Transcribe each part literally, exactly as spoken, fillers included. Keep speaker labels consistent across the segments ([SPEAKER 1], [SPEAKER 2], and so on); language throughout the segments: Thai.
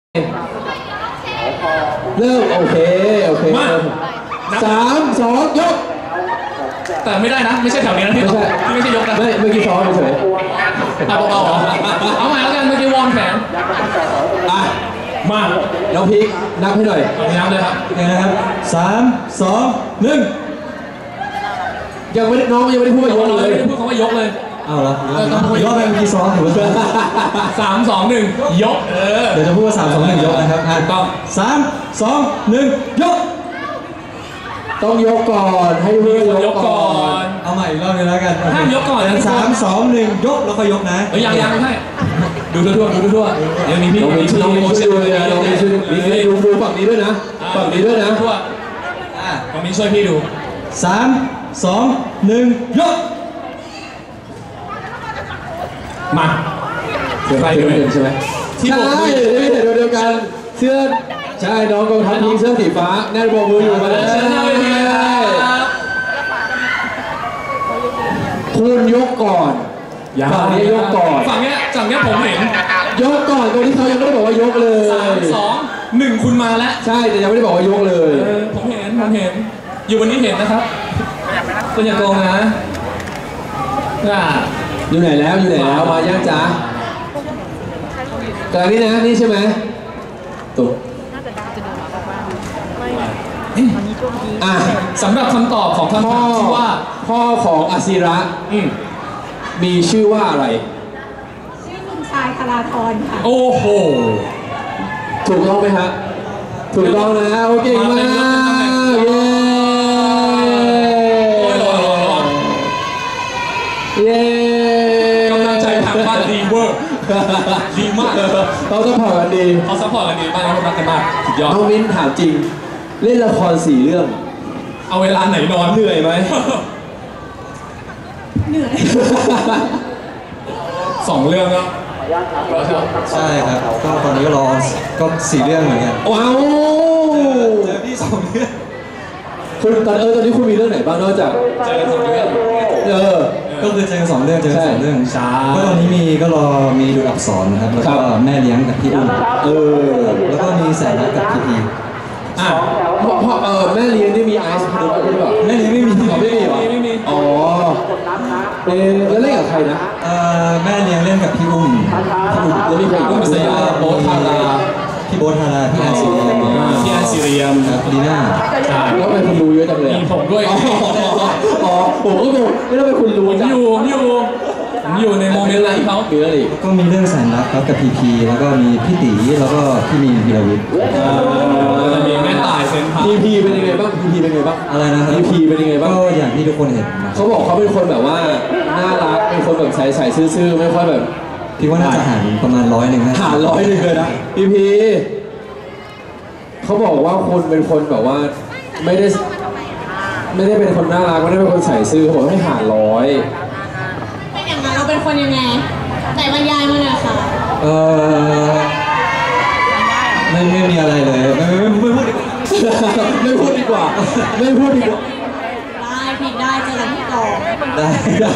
[SPEAKER 1] เริ่มโอเคโอเคสามสองยก
[SPEAKER 2] แต่ไม่ได้นะไม่ใช่แถวนี้นะที่ที่ไม่ใช่ยกนะ
[SPEAKER 1] ไม่เมื่อกี้ซ้อมเฉย
[SPEAKER 2] เอาเบาๆเอาใหม่แล้วกันเมื่อกี้วอร์มแขน
[SPEAKER 1] อ่ะ
[SPEAKER 2] มา
[SPEAKER 1] น้องพีคนับให้หน่อย
[SPEAKER 2] นับเลยครับ
[SPEAKER 3] โอเคนะครับสามสองหนึ่ง
[SPEAKER 1] ยังไม่น้องยังไม่ได้พูดว่ายกเลย
[SPEAKER 2] พูดคำว่ายกเลย
[SPEAKER 3] เอาละยกไปเมื่อกี้ซ้อมถือว่า
[SPEAKER 2] สามสองหนึ่งยกเออ
[SPEAKER 3] เดี๋ยวจะพูดว่าสามสองหนึ่งยกนะครับอ่ะต้องสามสองหนึ่งยก
[SPEAKER 1] ต้องยกก่อนให้เพื่อนยกก่อน
[SPEAKER 3] เอาใหม่อีกรอบนึงแล้วกัน
[SPEAKER 2] ห้ามยกก่อน
[SPEAKER 3] สามสองหนึ่งยกแล้วก็ยกนะ
[SPEAKER 2] เฮ้ยยังยังไม่ใช่ดูทั่วๆดูทั่วๆเดี๋ยวมีพี่
[SPEAKER 1] น้องมีช่วยน้องมีช่วยด้วยนะน้องมีช่วยมีดูดูฝั่งนี้ด้วยนะฝั่งนี้ด้วยนะ
[SPEAKER 2] ทั่วน้องมีช่วยพี่ดู
[SPEAKER 3] สามสองหนึ่งยก
[SPEAKER 2] มา
[SPEAKER 1] เดี๋ยวไปดูใช่ไหมใช่ไม่เห็นเดียวกันเสื้อใช่น้องกองทัพทีเสื้อสีฟ้าแน่นโบมืออยู่มาเลยคุณยกก่อนฝั่งนี้ยกก่อน
[SPEAKER 2] ฝั่งนี้ฝั่งนี้ผมเห็น
[SPEAKER 1] ยกก่อนตรงที่เขายังไม่ได้บอกว่ายกเลย
[SPEAKER 2] สามสองหนึ่งคุณมาแล้ว
[SPEAKER 1] ใช่แต่ยังไม่ได้บอกว่ายกเลย
[SPEAKER 2] ผมเห็นผมเห็นอยู่วันนี้เห็นนะครับคุณอย่าโกงนะ
[SPEAKER 1] อยู่ไหนแล้วอยู่ไหนแล้วมาย่างจ้าแต่นี่นะนี่ใช่ไหมตุ๊กอ่ะ
[SPEAKER 2] สำหรับคำตอบของคำถามที่ว่า
[SPEAKER 1] พ่อของอาศิระมีชื่อว่าอะไร
[SPEAKER 4] ชื่อคุณชายคลาธรค่ะ
[SPEAKER 2] โอ้โห
[SPEAKER 1] ถูกต้องไหมฮะถูกต้องนะโอเคมากเย้เย้
[SPEAKER 2] กำลังใจทางบ้านดีเวอร์ดีมาก
[SPEAKER 1] เขาซัพพอร์ตกันดี
[SPEAKER 2] เขาซัพพอร์ตกันดีบ้านเขารักกันมากสุดยอด
[SPEAKER 1] น้องมิ้นถามจริงเล่นละครสี่เรื่อง
[SPEAKER 2] เอาเวลาไหนนอน
[SPEAKER 1] เหนื่อยไหม
[SPEAKER 4] เหนื่อย
[SPEAKER 2] สองเรื่องแล้ว
[SPEAKER 3] ใช่ครับก็ตอนนี้ก็รอก็สี่เรื่องเหมือนกัน
[SPEAKER 1] ว้าว
[SPEAKER 3] เจอพี่สองเรื่อง
[SPEAKER 1] คุณตอนเออตอนนี้คุณมีเรื่องไหนบ้างนอกจาก
[SPEAKER 2] เจอสองเรื่อง
[SPEAKER 1] เออ
[SPEAKER 3] ก็คือเจอสองเรื่องเจอสองเรื่องก็ตอนนี้มีก็รอมีดูอักษรนะครับแล้วก็แม่เลี้ยงกับพี่อุ้ม
[SPEAKER 1] เออ
[SPEAKER 3] แล้วก็มีแสนรักกับพี่พี
[SPEAKER 1] อ่ะพ่อเออแม่เลี้ยงที่มีไอซ์พานุด้วยหรือเปล่า
[SPEAKER 3] แม่เลี้ยงไม่มี
[SPEAKER 1] อ๋อไม่มีเหรอ
[SPEAKER 2] ไม่มี
[SPEAKER 1] อ๋อเออแล้วเล่นกับใครนะ
[SPEAKER 3] เออแม่เลี้ยงเล่นกับพี่อุ้ม
[SPEAKER 1] พี่อุ้มแล้วมีใครอุ้มสยามโบ๊ทธารา
[SPEAKER 3] พี่โบ๊ทธาราพี่แอนซีเรียม
[SPEAKER 2] พี่แอนซีเรียม
[SPEAKER 3] ครับลีน่า
[SPEAKER 1] ใช่แล้วเป็นคุณรู้เยอะจังเลย
[SPEAKER 2] มีผมด้วย
[SPEAKER 1] อ๋อผมก็งงไม่ต้องเป็นคุณรู้
[SPEAKER 2] จังอยู่อยู่ผมอยู่ในโมเมนต์นั้นเขา
[SPEAKER 1] มีอะไรอีก
[SPEAKER 3] ก็มีเรื่องแสนรักครับกับพีพีแล้วก็มีพี่ตีแล้วก็พี่มีนพีรวิทย์
[SPEAKER 2] มีแม่ตายเป็น
[SPEAKER 1] พีพีเป็นยังไงบ้างพีพีเป็นยังไงบ้าง
[SPEAKER 3] อะไรนะครับ
[SPEAKER 1] พีพีเป็นยังไงบ้าง
[SPEAKER 3] ก็อย่างที่ทุกคนเห็น
[SPEAKER 1] เขาบอกเขาเป็นคนแบบว่าน่ารักเป็นคนแบบใสๆซื่อๆไม่ค่อยแบบ
[SPEAKER 3] พี่ว่าน่าจะหารประมาณร้อยหนึ่งนะ
[SPEAKER 1] หารร้อยหนึ่งเลยนะพีพีเขาบอกว่าคุณเป็นคนแบบว่าไม่ได้ไม่ได้เป็นคนน่ารักไม่ได้เป็นคนใส่ซื่อเขาบอกให้หารร้อย
[SPEAKER 4] เป็นอย่างนั้นเราเป็นคนยังไงแต่บรรยายมาหน่อยค่ะ
[SPEAKER 3] เออไม่ไม่มีอะไรเลยไม่ไม่ไม่พูดดีกว่า
[SPEAKER 1] ไม่พูดดีกว่าไม่พูดดีกว่า
[SPEAKER 4] ได้ผิดได้เจอกันที่ต่อ
[SPEAKER 3] ได้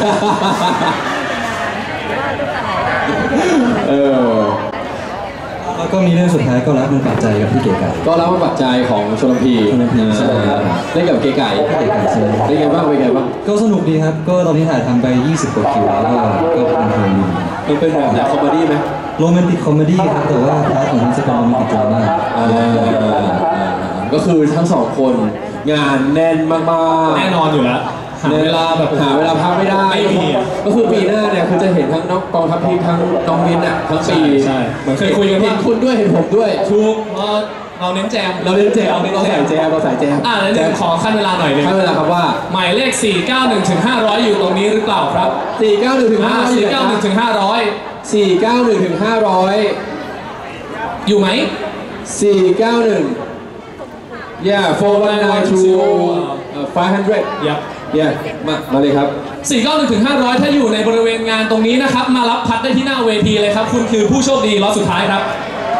[SPEAKER 1] เออ
[SPEAKER 3] แล้วก็มีเรื่องสุดท้ายก็รักมันปัจจัยกับพี่เก๋ไก่
[SPEAKER 1] ก็รักมันปัจจัยของชลพี
[SPEAKER 3] ชลพีใช่
[SPEAKER 1] เล่นกับเก๋ไก่
[SPEAKER 3] พี่เก๋ไก่ใช่
[SPEAKER 1] เป็นไงบ้างเป็นไงบ้าง
[SPEAKER 3] ก็สนุกดีครับก็ตอนนี้ถ่ายทำไปยี่สิบกว่าคิวแล้วก็ก็เป็นเพลินดี
[SPEAKER 1] มันเป็นแบบคอมเมดี้ไหม
[SPEAKER 3] โรแมนติกคอมเมดี้ครับแต่ว่าพาร์ทของมันจะเป็นโรแมนติกดราม่า
[SPEAKER 1] ก็คือทั้งสองคนงานแน่นมาก
[SPEAKER 2] ๆแน่นอนอยู่แล้ว
[SPEAKER 1] หาเวลาแบบหาเวลาพักไม่ได้ก็คือปีหน้าเนี่ยคือจะเห็นทั้งน้องกองทัพพีทั้งน้องมินอ่ะทั้งปี
[SPEAKER 2] ใช่เหมือนเคยคุยกัน
[SPEAKER 1] เห็นคุณด้วยเห็นผมด้วย
[SPEAKER 2] ถูกเพราะเราเน้นแจม
[SPEAKER 1] เราเน้นแจมเราใส่แจมเราใส่แจม
[SPEAKER 2] อ่าแล้วจะขอขั้นเวลาหน่อยนึง
[SPEAKER 1] ขั้นเวลาครับว่า
[SPEAKER 2] หมายเลขสี่เก้าหนึ่งถึงห้าร้อยอยู่ตรงนี้หรือเปล่าครับ
[SPEAKER 1] สี่เก้าหนึ่งถึงห้าร้อย
[SPEAKER 2] สี่เก้าหนึ่งถึงห้าร้อย
[SPEAKER 1] สี่เก้าหนึ่งถึงห้าร้อย
[SPEAKER 2] อยู่ไหม
[SPEAKER 1] สี่เก้าหนึ่ง yeah four one nine two five hundred
[SPEAKER 2] yep
[SPEAKER 1] yeah มามาเลยครับ
[SPEAKER 2] สี่เก้าหนึ่งถึงห้าร้อยถ้าอยู่ในบริเวณงานตรงนี้นะครับมารับพัดได้ที่หน้าเวทีเลยครับคุณคือผู้โชคดีล็อตสุดท้ายครับ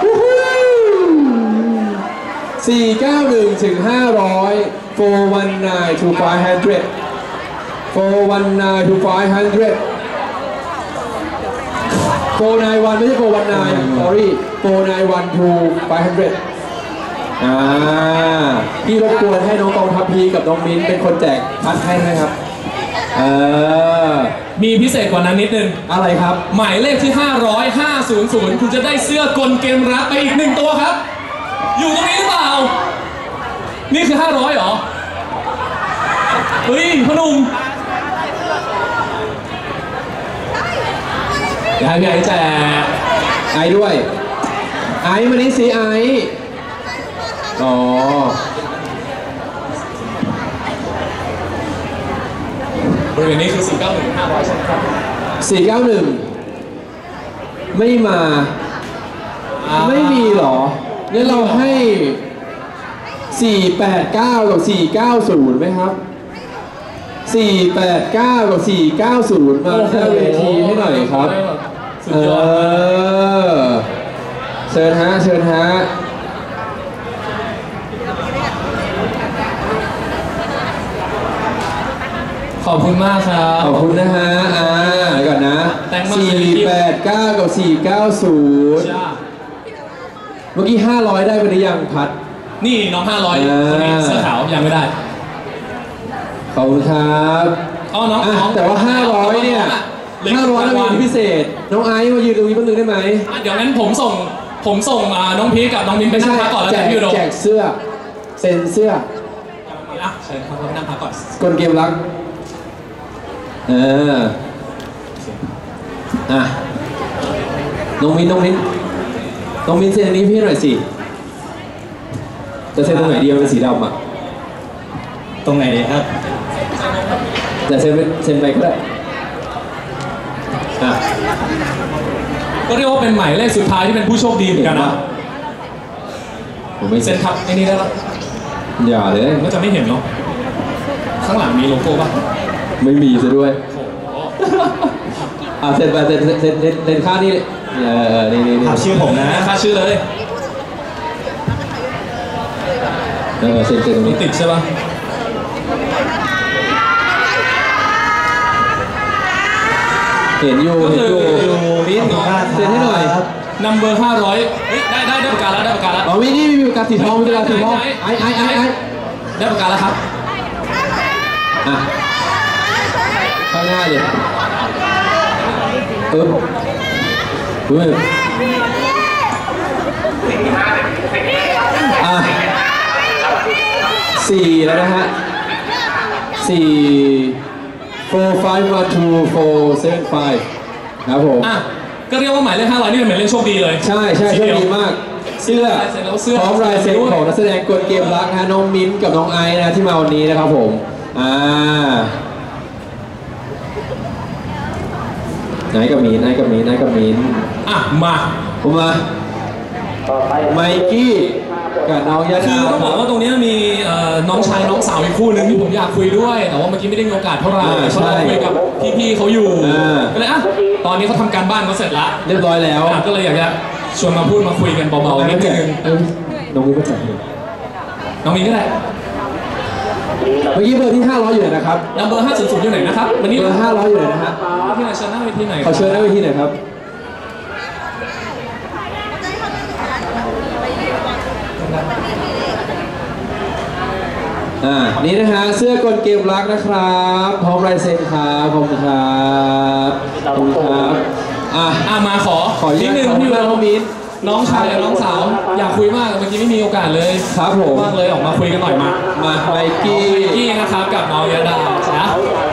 [SPEAKER 1] สี่เก้าหนึ่งถึงห้าร้อย four one nine two five hundred four one nine two five hundred four nine oneไม่ใช่four one nine sorry four nine one two five hundred อ่าพี่รบกวนให้น้องกองทัพพีกับน้องมิ้นเป็นคนแจกพัดให้นะครับเออ
[SPEAKER 2] มีพิเศษกว่านั้นนิดนึง
[SPEAKER 1] อะไรครับ
[SPEAKER 2] หมายเลขที่ ห้าร้อย ห้าศูนย์ คุณจะได้เสื้อกลเกมรักไปอีกหนึ่งตัวครับ อยู่ตรงนี้หรือเปล่า นี่คือ ห้าร้อยเหรอ เฮ้ยพอหนุ่มอยากให้พี่ไอ้แจก
[SPEAKER 1] ไอด้วย ไอมานี่สิไออ๋อบ
[SPEAKER 2] ริเวณนี้คือ สี่เก้าหนึ่ง ห้าร้อย ใช่ไหมครับ
[SPEAKER 1] สี่เก้าหนึ่งไม่มา
[SPEAKER 2] อ่า
[SPEAKER 1] ไม่มีเหรองั้นเราให้สี่แปดเก้ากับสี่เก้าศูนย์ไหมครับสี่แปดเก้ากับสี่เก้าศูนย์มาหน้าเวทีให้หน่อยครับ
[SPEAKER 2] สุด
[SPEAKER 1] เอย
[SPEAKER 2] อด
[SPEAKER 1] อเชิญฮะเชิญฮะ
[SPEAKER 2] ขอบคุณมากครับ
[SPEAKER 1] ขอบคุณนะฮะอ่าเดี๋ยวก่อนนะ
[SPEAKER 2] แต่งมา
[SPEAKER 1] สี่แปดเก้ากับสี่เก้าศูนย์
[SPEAKER 2] จ้า
[SPEAKER 1] เมื่อกี้ห้าร้อยได้ไปหรือยังพัด
[SPEAKER 2] นี่น้อง ห้าร้อย
[SPEAKER 1] อ่า
[SPEAKER 2] คนนี้เสื้อขาวยังไม่ได้
[SPEAKER 1] ขอบคุณครับ
[SPEAKER 2] อ๋อน้อง
[SPEAKER 1] อ่ะ
[SPEAKER 2] น้อง
[SPEAKER 1] แต่ว่าห้าร้อยเนี่ย
[SPEAKER 2] เหลื
[SPEAKER 1] ห้าร้อยแล้วมี
[SPEAKER 2] วัน
[SPEAKER 1] พิเศษ น้องไอซ์มายืนตรงนี้แป๊บนึงได้ไหม
[SPEAKER 2] อ่ะเดี๋ยวงั้นผมส่งผมส่งอ่าน้องพีคกับน้องมินไปนั่งพักก่อนแล้ว
[SPEAKER 1] แจ
[SPEAKER 2] กั
[SPEAKER 1] ก
[SPEAKER 2] นพี่อุดม
[SPEAKER 1] แจกเสื้อเซ็นเสื้อ
[SPEAKER 2] อ่ะเชิญครับนั่งพักก่อน
[SPEAKER 1] กลเกมรักเอออ่ะน้องมิ้นน้องมิ้นน้องมิ้นเซ็นอันนี้พี่หน่อยสิจะเซ็นตรงไหนดีมันเป็นสีดำอ่ะ
[SPEAKER 3] ตรงไหนดีครับ
[SPEAKER 1] แต่เซ็นไปเซ็นไปก็ได้อ่ะ
[SPEAKER 2] ก็เรียกว่าเป็นหมายเลขสุดท้ายที่เป็นผู้โชคดีเหมือนกันนะ
[SPEAKER 1] ผมไม่
[SPEAKER 2] เซ็
[SPEAKER 1] เซ็
[SPEAKER 2] น
[SPEAKER 1] น
[SPEAKER 2] ทับไอ้นี่ได้แล้ว
[SPEAKER 1] อย่าเลย
[SPEAKER 2] ผมก็จะไม่เห็นเนาะข้างหลังมีโลโก้ป่ะ
[SPEAKER 1] ไม่มีซะด้วย
[SPEAKER 2] โอ้โห
[SPEAKER 1] อ่ะเซ็นไปเซ็นเซ็นเซ็นเซ็นเซ็นค่านี่เออเออนี่นี่นี่
[SPEAKER 3] ถามชื่อผมนะ
[SPEAKER 2] ค่าชื่อเลย
[SPEAKER 1] เออเซ็นเซ็นตรง
[SPEAKER 2] มี
[SPEAKER 1] นี้
[SPEAKER 2] ติดใช่ป่ะ
[SPEAKER 1] เห็นอยู่
[SPEAKER 2] ก็
[SPEAKER 1] เห็น
[SPEAKER 2] คือ
[SPEAKER 1] อยู่มิ้นเซ็นให้หน่อย
[SPEAKER 2] นัมเบอร์ห้าร้อยเฮ้ยได้ได้ได้ประกาศแล้วได้ประกาศแล้ว
[SPEAKER 1] อ๋อมีนี่มีปากกาสีทองมีปากกาสีทองไอ้ไอ้ไอ้ไอ้
[SPEAKER 2] ได้ประกาศแล้วครับ
[SPEAKER 1] อ่ะข้างหน้าเลยเออเฮ้ยอ่ะสี่แล้วนะฮะสี่ four five one two four seven five ครับผม
[SPEAKER 2] อ่ะก็เรียกว่าหมายเลขห้าร้อยนี่เป็นหมายเลขโชคดีเลย
[SPEAKER 1] ใช่ใช่โชคดีมาก เสื้อ
[SPEAKER 2] เสร็จแล้วเสื้อ
[SPEAKER 1] พร้อมลายเซ็นของนักแสดงกลเกมรักนะฮะน้องมิ้นท์กับน้องไอซ์นะที่มาวันนี้นะครับผมอ่าไนท์กับมิ้นท์ไนท์กับมิ้นท์ไนท์กับมิ้นท์
[SPEAKER 2] อ่ะมา
[SPEAKER 1] ผมมาไมกี้กับน้องยา
[SPEAKER 2] คือ
[SPEAKER 1] ดา
[SPEAKER 2] ต้องบอกว่าตรงนี้มีเอ่อน้องชายน้องสาวอีกคู่หนึ่งที่ผมอยากคุยด้วย แต่ว่าเมื่อกี้ไม่ได้มีโอกาสเท่าไหร่เพราะเราคุยกับพี่ๆเขาอยู่ก็เลยอ่ะตอนนี้เขาทำการบ้านเขาเสร็จละ
[SPEAKER 1] เรียบร้อยแล้ว
[SPEAKER 2] อ่ะก็เลยอยากจะชวนมาพูดมาคุยกันเบาๆนิดนึง
[SPEAKER 1] เออน้องมิ้นท์มาจัดเลย
[SPEAKER 2] น้องมิ้นก็ได้
[SPEAKER 1] เมื่อกี้เบอร์ที่ห้าร้อยอยู่ไหนนะครับ
[SPEAKER 2] นัมเบอร์ห้าศูนย์ศูนย์อยู่ไหนนะครับวันนี้
[SPEAKER 1] เบอร์ห้าร้อยอยู่ไหนนะฮะ
[SPEAKER 2] ที่ไหนเชิญหน้าเวทีไหน
[SPEAKER 1] ขอเชิญหน้าเวทีหน่อยครับอ่านี่นะฮะเสื้อกลเกมรักนะครับพร้อมลายเซ็นครับขอบคุณครับขอบคุณครับอ่ะ
[SPEAKER 2] อ่ะมาขอ
[SPEAKER 1] ขออนุ
[SPEAKER 2] นิ
[SPEAKER 1] ญา
[SPEAKER 2] ด
[SPEAKER 1] ต
[SPEAKER 2] นึง
[SPEAKER 1] ขอ
[SPEAKER 2] พี่
[SPEAKER 1] พี่
[SPEAKER 2] เรา
[SPEAKER 1] น้องมิ้น
[SPEAKER 2] น้องชายและน้องสาวอยากคุยมากเมื่อกี้ไม่มีโอกาสเลย
[SPEAKER 1] ครับผม
[SPEAKER 2] มากเลยออกมาคุยกันหน่อยมา
[SPEAKER 1] มาไมกี้
[SPEAKER 2] กี้นะครับกับน้องยาดานะ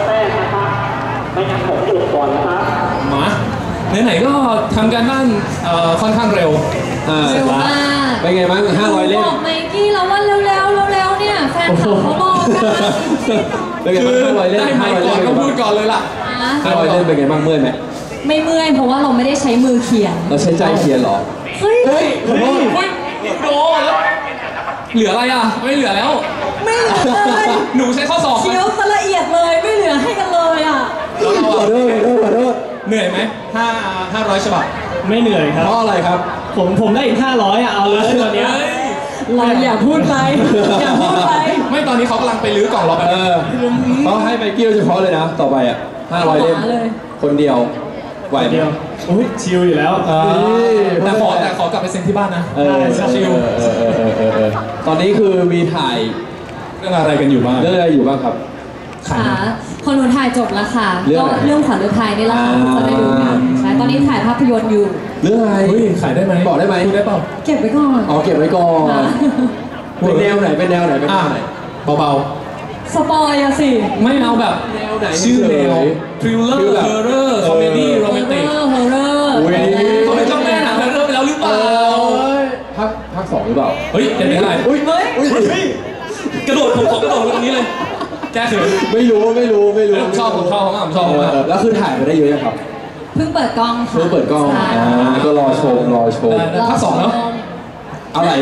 [SPEAKER 2] มาไหนๆก็ทำการบ้านเอ่อค่อนข้างเร็ว
[SPEAKER 1] อ่า
[SPEAKER 4] เร็วมาก
[SPEAKER 1] เป็นไงบ้างห้าร้อยเล่ม
[SPEAKER 4] บอกไมกี้แล้วว่าเร็วๆเร็วๆเนี่ยแฟนคลับเขารอกันนะ
[SPEAKER 1] เป็นไง
[SPEAKER 2] คื
[SPEAKER 1] บ้าง
[SPEAKER 2] อ
[SPEAKER 1] ห้าร้อยเล่ม
[SPEAKER 2] ได้ไม
[SPEAKER 1] ห้า
[SPEAKER 2] ค์
[SPEAKER 1] ร้อย
[SPEAKER 2] ก่
[SPEAKER 1] เล่
[SPEAKER 2] อน
[SPEAKER 1] ม
[SPEAKER 2] ก็พูดก่อนเลยล่ะ
[SPEAKER 4] อ่ะ
[SPEAKER 1] ห้าร้อยเล่มเป็นไงบ้างเมื่อยไหม
[SPEAKER 4] ไม่เมื่อยเพราะว่าเราไม่ได้ใช้มือเขียน
[SPEAKER 1] เราใช้ใจเขียนเหรอ
[SPEAKER 4] เฮ้ย
[SPEAKER 1] เฮ้ยขอโทษ
[SPEAKER 2] เฮ้ยโดนแล้วเหลืออะไรอ่ะไม่เหลือแล้ว
[SPEAKER 4] ไม่เหลือเลย
[SPEAKER 2] หนูใช้ข้อสอบ
[SPEAKER 4] เคี้ยวซะละเอียดเลยไม่เหลือให้กันเลยอ่ะ
[SPEAKER 2] แล้วเรา
[SPEAKER 1] ขอ
[SPEAKER 2] อะ
[SPEAKER 1] โทษขอโทษขอโทษ
[SPEAKER 2] เหนื่อยไหมห้าห้าร้อยฉบับ
[SPEAKER 5] ไม่เหนื่อยครับ
[SPEAKER 1] เพราะอะไรครับ
[SPEAKER 5] ผมผมได้อีกห้าร้อยอ่ะ เอาเลยตอนเนี้ย
[SPEAKER 2] เฮ้ย
[SPEAKER 4] เราอย่าพูดไปอย่าพูดไป
[SPEAKER 2] ไม่ตอนนี้เขากำลังไปรื้อกล่องเราแบบ
[SPEAKER 1] เออเขาให้ไมกี้โดยเฉพาะเลยนะ ต่อไปอ่ะห้าร้อยเล่ม
[SPEAKER 4] หาเลย
[SPEAKER 1] คนเดียวไหวไหม
[SPEAKER 5] เดียวโอ้ยชิลอยู่แล้ว
[SPEAKER 2] เออแต่ขอแต่ขอกลับไปเซ็นที่บ้านนะ
[SPEAKER 1] เออ
[SPEAKER 5] ใช่
[SPEAKER 2] ชิล
[SPEAKER 1] เออเออเออเออเออตอนนี้คือมีถ่าย
[SPEAKER 2] เรื่องอะไรกันอยู่บ้าง
[SPEAKER 1] เรื่องอะไรอยู่บ้างครับ
[SPEAKER 4] ค่ะคนหนูถ่ายจบแล้วค่ะ
[SPEAKER 1] เรื่อง
[SPEAKER 4] ก็
[SPEAKER 1] อะไร
[SPEAKER 4] เรื่องขวัญฤทัยนี่แหละค่ะ
[SPEAKER 1] อ่า
[SPEAKER 4] จะได้ดูกันใช่ตอนนี้ถ่ายภาพยนตร์อยู่
[SPEAKER 1] เรื่องอะไร
[SPEAKER 2] เฮ้ยขายได้ไหม
[SPEAKER 1] บอกได้ไหม
[SPEAKER 2] พูได้เปล่า
[SPEAKER 4] เก็บไว้ก่อน
[SPEAKER 1] อ๋อเก็บไว้ก่อน
[SPEAKER 4] ค่ะ
[SPEAKER 1] เป็นแนวไหนเป็นแนวไหนเป็นแน
[SPEAKER 2] อ่ะ
[SPEAKER 1] วไหน
[SPEAKER 2] เบา
[SPEAKER 4] สปอยอะสิ
[SPEAKER 2] ๆไม่เอาแบบ
[SPEAKER 1] แนวไหน
[SPEAKER 2] ชื่อแนว
[SPEAKER 1] เฉย
[SPEAKER 2] ทริลเลอ
[SPEAKER 1] คือ
[SPEAKER 2] ร์
[SPEAKER 1] แบบ
[SPEAKER 2] เฮอร์เรอร์คอมเมดี้โรแมนติก
[SPEAKER 4] ฮอร์เรอร์
[SPEAKER 1] อุ้ย
[SPEAKER 2] เขาเป็นเจ้าแม่หนังเฮอร์เรอร์ไปแล้วหรือเป
[SPEAKER 1] เอ
[SPEAKER 2] ล่า
[SPEAKER 1] อภาคภาคสองหรือเปล่า
[SPEAKER 2] เฮ้ยเป็นไม่ได้
[SPEAKER 1] อุ้ยอุ้ยอุ้ย
[SPEAKER 2] กระโดดผมขอกระโดดตรงนี้เลยแก้เขิน
[SPEAKER 1] ไม่รู้ไม่รู้ไม่รู้
[SPEAKER 2] ผมชอบผมชอบผมชอบผม
[SPEAKER 1] เอ
[SPEAKER 2] มาก
[SPEAKER 1] อแล้วคือถ่ายมาได้เยอะยังครับ
[SPEAKER 4] เพิ่งเปิดกล้องค่ะ
[SPEAKER 1] เพิ่งเปิดกล้อง
[SPEAKER 4] ใช่
[SPEAKER 1] อ่าก็รอชมรอชม
[SPEAKER 2] ได้ได้ภาคสองแล้ว
[SPEAKER 1] อะไร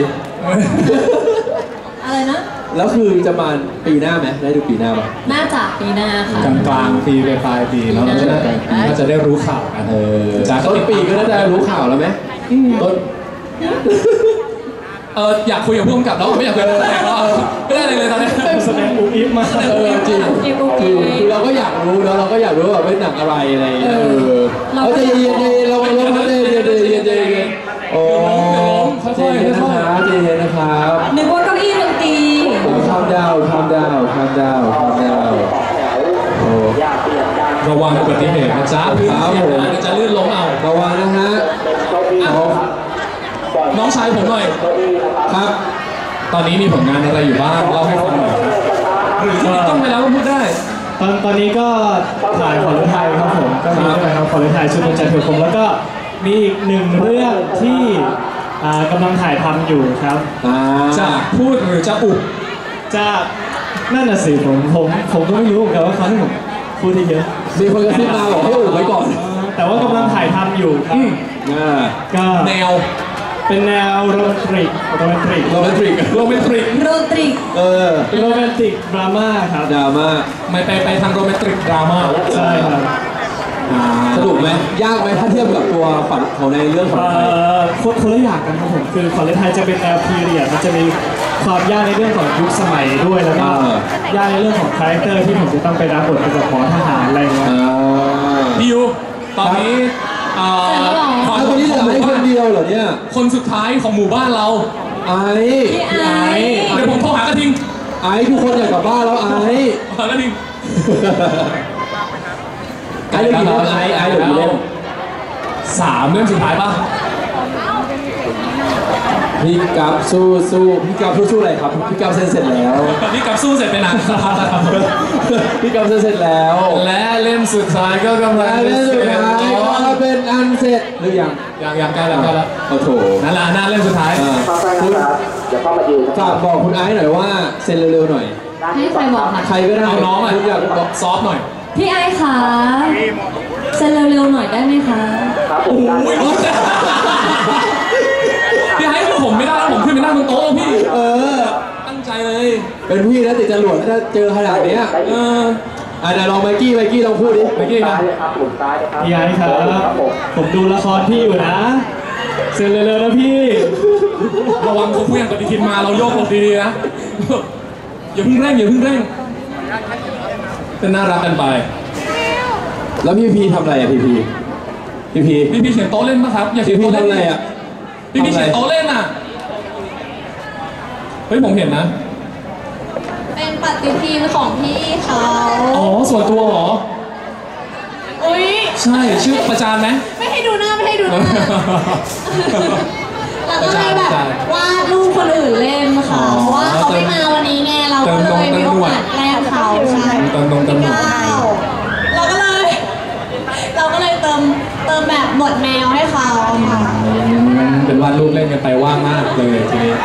[SPEAKER 4] อะไรนะ
[SPEAKER 1] แล้วคือจะมาปีหน้าไหมได้ดูปีหน้าไหม
[SPEAKER 4] น่าจะปีหน้าค่ะ
[SPEAKER 2] กลางกลางๆปีไปปลายปีแล้วเราจะน่าจะได้รู้ข่าวกัน
[SPEAKER 1] เออ
[SPEAKER 2] จ้า
[SPEAKER 1] ต้นปีก็น่าจะรู้ข่าวแล้วไหมต้น
[SPEAKER 2] เอออยากคุยกับผู้กำกับแล้วไม่อยากคุยกับนักแสดงแล้วไม่ได้อะไรเลยตอนนี้
[SPEAKER 5] แสดงอุบอิบมาก
[SPEAKER 1] เออจริงจริงคือเราก็อยากรู้เนอะเราก็อยากรู้ว่าเป็นหนังอะไรอะไรอย่างเงี้ยเออเราใจเย็นๆใจเย็นๆเราเราเราใจเย็นๆใจเย็นๆใจเย็นๆโอ้ใจเย็นนะครับใจเย็นนะครับ
[SPEAKER 4] นึกว่าเก้าอี้ดนตรี
[SPEAKER 1] ทำดาวทำดาวทำดาวทำดาวโอ้
[SPEAKER 2] ระวังอุบัติเหตุนะจ๊ะพื้นเสียงนะจะลื่นล้มเอา
[SPEAKER 1] ระวังนะฮะเอา
[SPEAKER 2] น้องชายผมหน่อย
[SPEAKER 1] ครับ
[SPEAKER 2] ตอนนี้มีผลงานอะไรอยู่บ้างเล่าให้ฟังหน่อยครับหรือที่ติดต้องไปแล้วก็พูดได้
[SPEAKER 5] ตอนตอนนี้ก็ถ่ายขวัญฤทัยครับผมก็มีด้วยครับขวัญฤทัยชุดดวงใจเถื่อนคมแล้วก็มีอีกหนึ่งเรื่องที่อ่ากำลังถ่ายทำอยู่ครับ
[SPEAKER 1] อ่า
[SPEAKER 2] จะพูดหรือจะอุบ
[SPEAKER 5] จะนั่นน่ะสิผมผมผมก็ไม่รู้เหมือนกันว่าเขาให้ผมพูดได้เยอะ
[SPEAKER 1] มีคนกระซิบมาบอกให้อุบไว้ก่อน
[SPEAKER 5] แต่ว่ากำลังถ่ายทำอยู่ครับ
[SPEAKER 1] อ่า
[SPEAKER 5] ก็
[SPEAKER 2] แนว
[SPEAKER 5] เป็นแนวโรแมนติกโรแมนติก
[SPEAKER 1] โรแมนติก
[SPEAKER 2] โรแมนติก
[SPEAKER 4] โรตริก
[SPEAKER 1] เออ
[SPEAKER 5] โรแมนติกดราม่าครับ
[SPEAKER 1] ดราม่า
[SPEAKER 2] ไม่ไปไปทางโรแมนติกดราม่า
[SPEAKER 5] ใช่ครับ
[SPEAKER 1] สนุกไหมยากไหมถ้าเทียบกับตัวฝันของในเรื่องของ
[SPEAKER 5] เอ่
[SPEAKER 1] ไทย
[SPEAKER 5] อคนคนละอย่างกันครับผมคือขวัญฤทัยจะเป็นแนวพีเรียดมันจะมีความยากในเรื่องของยุคสมัยด้วยแล้วก็ยากในเรื่องของคาแรคเตอร์ที่ผมจะต้องไปรับบทเป็นแบบหมอทหารอะไรอย่างเงี้ย
[SPEAKER 1] อ่า
[SPEAKER 2] ดิวตอนนี้เอ่อ
[SPEAKER 1] อ้าวคนนี้เหลือให้คนเดียวเหรอเนี่ย
[SPEAKER 2] คนสุดท้ายของหมู่บ้านเรา
[SPEAKER 1] ไอ้
[SPEAKER 4] พี่ไอซ์
[SPEAKER 2] เดี๋ยวผมโทรหากระทิง
[SPEAKER 1] ไอ้ทุกคนอยากกลับบ้านแล้วไอ้
[SPEAKER 2] หากระทิง
[SPEAKER 1] ไอ้เรื่องกี่เล่มไอ้ไอ้เรื่องกี่เล่ม
[SPEAKER 2] สามเรื่องสุดท้ายป่ะ
[SPEAKER 1] พี่กับสู้สู้พี่กับสู้สู้อะไรครับพี่กับเซ็นเสร็จแล้ว
[SPEAKER 2] นี่กลับสู้เสร็จไปนานครับ
[SPEAKER 1] พี่กับเซ็นเสร็จแล้ว
[SPEAKER 2] และเล่มสุดท้ายก็กำลัง
[SPEAKER 1] และเล่มสุดท้ายก็เป็นอันเสร็จหรือยัง
[SPEAKER 2] ยังยังใกล้แล้วใกล้แล้ว
[SPEAKER 1] โอ้โถ
[SPEAKER 2] นั่นแหละนั่นเล่มสุดท้าย
[SPEAKER 1] อ่าคุณฝากบอกคุณไอซ์หน่อยว่าเซ็นเร็วๆหน่อย
[SPEAKER 4] ให้ใครบอกค่ะ
[SPEAKER 1] ใครก็ได้
[SPEAKER 2] เอาน้องอ่ะ
[SPEAKER 1] คุณอยากบอก
[SPEAKER 2] ซอฟต์หน่อย
[SPEAKER 4] พี่ไอซ์คะเซ็นเร็วๆหน่อยได้ไหมคะ
[SPEAKER 2] โอ้โหพี่ให้คือผมไม่ได้แล้วผมขึ้นไปนั่งบนโต๊ะพี่
[SPEAKER 1] เออ
[SPEAKER 2] ตั้งใจเลย
[SPEAKER 1] เป็นพี่นะติดจรวดถ้าเจอขนาดเนี้ย
[SPEAKER 2] เออ
[SPEAKER 1] อ่ะเดี๋ยวลองไมกี้ไมกี้ลองพูดดิ
[SPEAKER 2] เมื่อกี้นะ
[SPEAKER 5] พี่ไอ้ครับผมดูละครพี่อยู่นะเซ็นเร็วๆนะพี่
[SPEAKER 2] ระวังเขาเพื่อนปฏิทินมาเราโยกหลบดีๆนะอย่าเพิ่งเร่งอย่าเพิ่งเร่งเป็นน่ารักกันไป
[SPEAKER 1] แล้วพี่พีทำอะไรอ่ะพี่พีพี่พี
[SPEAKER 2] พี่พี่เขียนโต๊ะเล่นปะครับอย่าเขีย
[SPEAKER 1] พี่
[SPEAKER 2] น
[SPEAKER 1] พี
[SPEAKER 2] โต๊ะเล่น
[SPEAKER 1] ทำอะไรอ่ะ
[SPEAKER 2] พี่พี่เขียนโต๊ะเล่นอ่ะเฮ้ยผมเห็นนะ
[SPEAKER 4] เป็นปฏิทินของพี่เขา
[SPEAKER 2] อ๋อส่วนตัวเหรอ
[SPEAKER 4] อุ้ย
[SPEAKER 2] ใช่ชื่อประจานไหม
[SPEAKER 4] ไม่ให้ดูหน้าไม่ให้ดูหน้าแล้วก็เลยแบบวาดรูปคนอื่นเล่นค่ะเพราะว่าเขาไม่มาวันนี้ไงเราก็เลยมีโอกาสแกล้งเขาใช่
[SPEAKER 2] เติมนมเติมนม
[SPEAKER 4] เราก็เลย เราก็เลยเติมเติมแบบหมวดแมวให้เขาค่ะ
[SPEAKER 2] เป็นวาดรูปเล่นกันไปว่างมากเลยทีนี้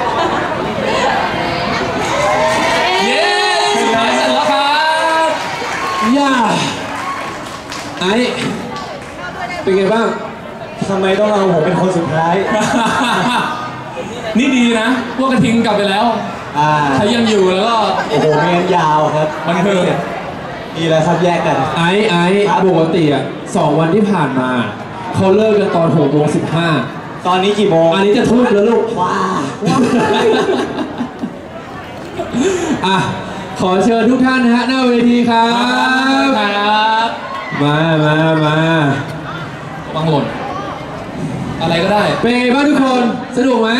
[SPEAKER 2] เย้สุดท้ายเสร็จแล้วครับ
[SPEAKER 1] ย่าไอ้เป็นไงบ้าง
[SPEAKER 5] ทำไมต้องเอาผมเป็นคนสุดท้าย
[SPEAKER 2] นี่ดีนะ พวกกระทิงกลับไปแล้ว
[SPEAKER 5] อ่า
[SPEAKER 2] ถ้ายังอยู่แล้วก็
[SPEAKER 5] โอ้โหเรียนยาวครับ
[SPEAKER 2] บันเทิง
[SPEAKER 5] ดีแล้วครับแยกกัน
[SPEAKER 1] ไอ้ไอ้ปกติอ่ะสองวันที่ผ่านมาเขาเลิกกันตอนหกโมงสิบห้า
[SPEAKER 5] ตอนนี้กี่โมง
[SPEAKER 1] อันนี้จะทุ่มแล้วลูก
[SPEAKER 5] ว้า
[SPEAKER 1] อ่ะขอเชิญทุกท่านนะฮะหน้าเวทีครับ
[SPEAKER 2] ครับ
[SPEAKER 1] มามามา
[SPEAKER 2] วางหล่นอะไรก็ได้
[SPEAKER 1] เป็นไงบ้างทุกคนสนุกไหม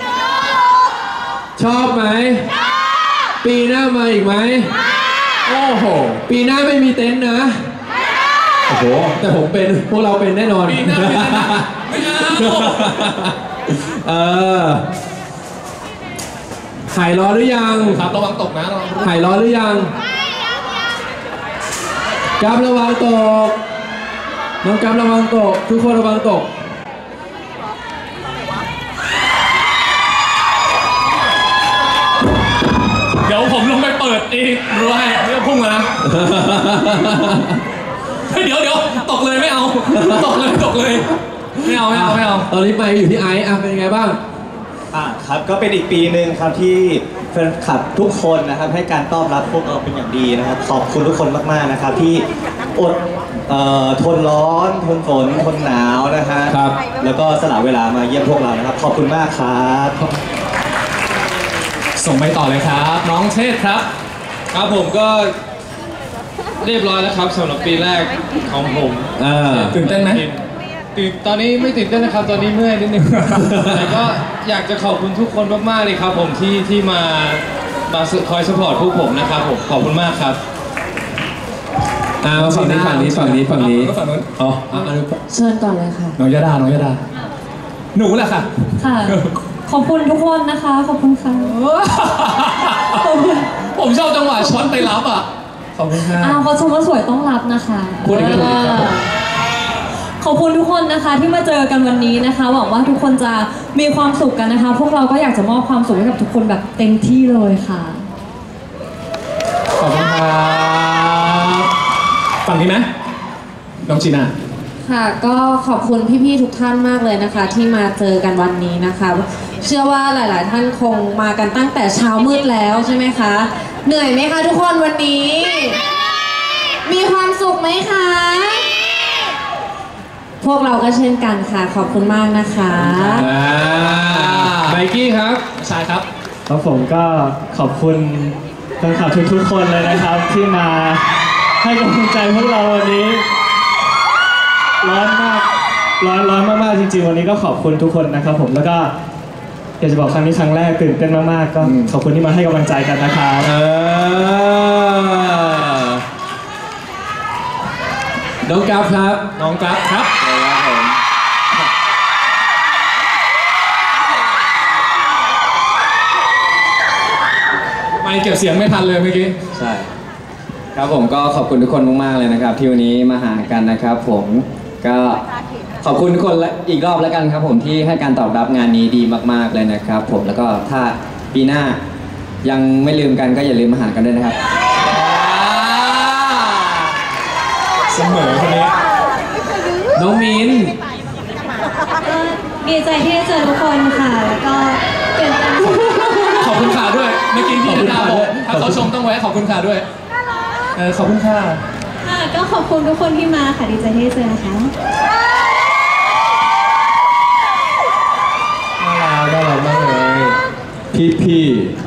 [SPEAKER 1] ชอบไหมปีหน้ามาอีกไหมโอ้โหปีหน้าไม่มีเต็นท์นะโอ้โหแต่ผมเป็นพวกเราเป็นแน่นอน
[SPEAKER 2] ปีหน้าไม่ได้นะไม่เอา
[SPEAKER 1] เออหายร้อนหรือยัง
[SPEAKER 2] ครับระวังตกนะระวัง
[SPEAKER 1] หายร้อนหรือยังกัระวังตกน้องกัระวังตกทุกคนระวังตก
[SPEAKER 2] เดี๋ยวผมลงไปเปิดอีกด้วยเรื่องพุ่งนะเฮ้ยเดี๋ยวเดี๋ยวตกเลยไม่เอาตกเลยตกเลยไม่เอาไม่เอาไม่เอา
[SPEAKER 1] ตอนนี้ไปอยู่ที่ไอซ์อ่ะเป็นยังไงบ้าง
[SPEAKER 6] อ่ะครับก็เป็นอีกปีหนึ่งครับที่แฟนคลับทุกคนนะครับให้การต้อนรับพวกเราเป็นอย่างดีนะครับขอบคุณทุกคนมากๆนะครับที่อดเอ่อทนร้อนทนฝนทนหนาวนะฮะครับแล้วก็สละเวลามาเยี่ยมพวกเรานะครับขอบคุณมากครับ
[SPEAKER 2] ส่งไปต่อเลยครับน้องเชษครับ
[SPEAKER 7] ครับผมก็เรียบร้อยแล้วครับสำหรับปีแรกของผม
[SPEAKER 2] ตื่นเต้นไหม
[SPEAKER 7] ตื่นตอนนี้ไม่ตื่นเต้นนะครับตอนนี้เมื่อยนิดนึงแต่ก็อยากจะขอบคุณทุกคนมากๆเลยครับผมที่ที่มามาคอยสปอร์ตพวกผมนะครับผมขอบคุณมากครับ
[SPEAKER 1] อ่าฝั่งนี้ฝั่งนี้ฝั่งนี้ฝั่งนี้
[SPEAKER 2] ฝั่งนู้น
[SPEAKER 1] อ๋อ
[SPEAKER 4] เชิญก่อนเลยค่ะ
[SPEAKER 2] น้องยดาน้องยดาหนูแหละค่ะ
[SPEAKER 4] ค่ะขอบคุณทุกคนนะคะขอบคุณค่ะ
[SPEAKER 2] ผมชอบจังหวะช้อนไปรับอ่ะขอบคุณค่ะ
[SPEAKER 4] อ้าวเขาชมว่าสวยต้องรับนะคะ
[SPEAKER 2] พูดได้ถูกครับ
[SPEAKER 4] ขอบคุณทุกคนนะคะที่มาเจอกันวันนี้นะคะหวังว่าทุกคนจะมีความสุขกันนะคะพวกเราก็อยากจะมอบความสุขให้กับทุกคนแบบเต็มที่เลยค่ะ
[SPEAKER 2] ขอบคุณครับฝั่งนี้ไหมน้องจีน่า
[SPEAKER 4] ค่ะก็ขอบคุณพี่ๆทุกท่านมากเลยนะคะที่มาเจอกันวันนี้นะคะเชื่อว่าหลายๆท่านคงมากันตั้งแต่เช้ามืดแล้วใช่ไหมคะเหนื่อยไหมคะทุกคนวันนี้มีความสุขไหมคะพวกเราก็เช่นกันค่ะขอบคุณมากนะคะ
[SPEAKER 1] ไมกี้ครับ
[SPEAKER 2] ชายครับ
[SPEAKER 5] ครับผมก็ขอบคุณแฟนคลับทุกๆคนเลยนะครับที่มาให้กำลังใจพวกเราวันนี้ร้อนมากร้อนร้อนมากๆจริงๆวันนี้ก็ขอบคุณทุกคนนะครับผมแล้วก็อยากจะบอกครั้งนี้ครั้งแรกตื่นเต้นมากๆก็ขอบคุณที่มาให้กำลังใจกันนะครับ
[SPEAKER 1] น้องกราฟครับ
[SPEAKER 2] น้องกราฟครับไม่เก็บเสียงไม่ทันเลยเมื่อกี้
[SPEAKER 3] ใช่ครับผมก็ขอบคุณทุกคนมากๆเลยนะครับที่วันนี้มาหากันนะครับผมก็ขอบคุณทุกคนอีกรอบแล้วกันครับผมที่ให้การตอบรับงานนี้ดีมากๆเลยนะครับผมแล้วก็ถ้าปีหน้ายังไม่ลืมกันก็อย่าลืมมาหากันด้วยนะครับ
[SPEAKER 2] เสมอคนนี้
[SPEAKER 1] น้องมิ้น
[SPEAKER 4] ดีใจที่ได้เจอทุกคนค่ะแล้วก็เป็น
[SPEAKER 2] ขอบคุณค่ะด้วยเมื่อกี้พี่ดาบอกถ้าเขาชมต้องแวะขอบคุณค่ะด้วยเออขอบคุณค่ะ
[SPEAKER 4] ค่ะก็ขอบคุณทุกคนที่มาค่ะดีใจที่ได้เจอนะคะ
[SPEAKER 1] น่ารักน่ารักมากเลยพี่พี่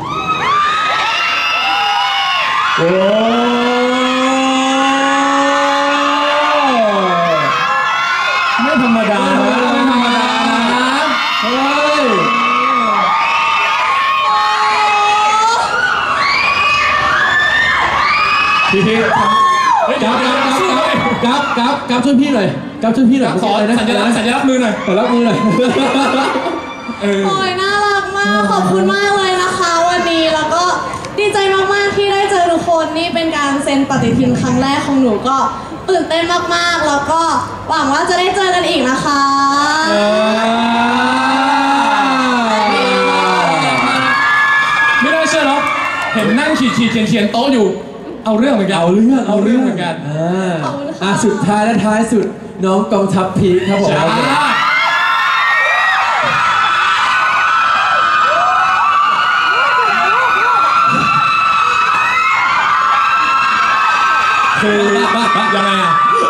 [SPEAKER 1] โอ้ไม่ธรรมดานะไม่ธรรมดานะเฮ้ยพี่พี่กับกับกับกับช่วยพี่หน่อยกับช่วยพี่หน่อย
[SPEAKER 2] ขอสัญลักษณ์สัญลักษณ์มือหน่อย
[SPEAKER 1] สัญลักษณ์มือหน่อย
[SPEAKER 4] โอ้ยน่ารักมากขอบคุณมากเลยนะคะวันนี้แล้วก็ดีใจมากๆที่ได้เจอทุกคนนี่เป็นการเซ็นปฏิทินครั้งแรกของหนูก็ตื่นเต้นมากๆแล้วก็หวังว่าจะได้เจอกันอีกนะคะ
[SPEAKER 2] ไม่ได้เชื่อหรอเห็นนั่งขีดขีดเขียนเขียนโต๊ะอยู่เอาเรื่องเหมือนกัน
[SPEAKER 1] เอาเรื่อง
[SPEAKER 2] เอาเรื่องเหมือนกัน
[SPEAKER 1] อ่าสุดท้ายและท้ายสุดน้องกองทัพพีคครับผม
[SPEAKER 2] คือยังไงอ่ะ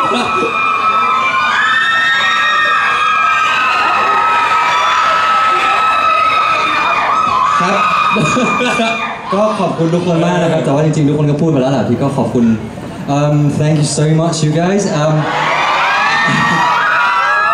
[SPEAKER 3] ครับก็ขอบคุณทุกคนมากนะครับแต่ว่าจริงๆทุกคนก็พูดไปแล้วแหละพี่ก็ขอบคุณ um thank you so much you guys um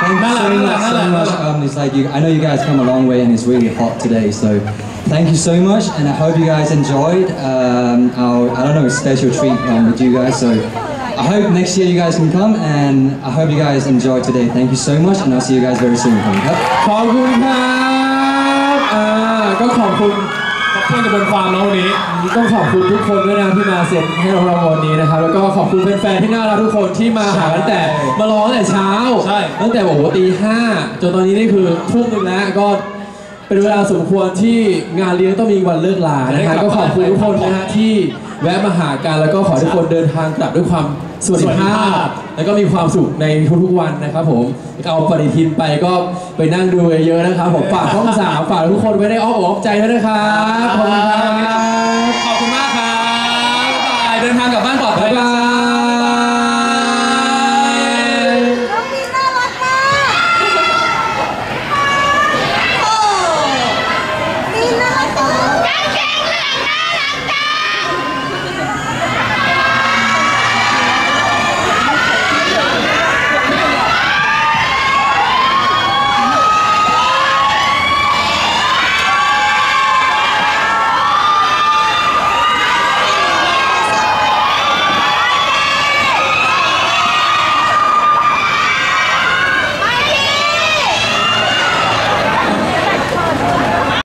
[SPEAKER 8] Thank you so much, so much. Um, it's like you, I know you guys come a long way and it's really hot today, so thank you so much, and I hope you guys enjoyed um, our, I don't know, special treat um, with you guys. So I hope next year you guys can come, and I hope you guys enjoyed today. Thank you so much, and I'll see you guys very soon.
[SPEAKER 1] ขอบคุณครับอ่าก็ขอบคุณ
[SPEAKER 2] เพื่อนจะบนความแล้ววันนี้
[SPEAKER 1] ต้องขอบคุณทุกคนด้วยนะที่มาเซ็นให้เราเราวันนี้นะครับแล้วก็ขอบคุณแฟนๆที่น่ารักทุกคนที่มาหาตั้งแต่มารอตั้งแต่เช้า
[SPEAKER 2] ใช่
[SPEAKER 1] ตั้งแต่บอกว่าตีห้าจนตอนนี้นี่คือทุ่มหนึงแล้วก็เป็นเวลาสมควรที่งานเลี้ยงต้องมีวันเลิกลานะฮะก็ขอบคุณทุกคนนะฮะที่แวะมาหากันแล้วก็ขอให้ทุกคนเดินทางกลับด้วยความสวัสดิภาพแล้วก็มีความสุขในทุกๆวันนะครับผมเอาปฏิทินไปก็ไปนั่งดูเยอะๆนะครับผมฝากช่องสามฝากทุกคนไว้ในอ้อมอกอ้อมใจด้วยนะครับขอบคุณครับ
[SPEAKER 2] ขอบคุณมากครับบ๊ายบายเดินทางกลับบ้านปลอดภั
[SPEAKER 1] บ๊าย ยบา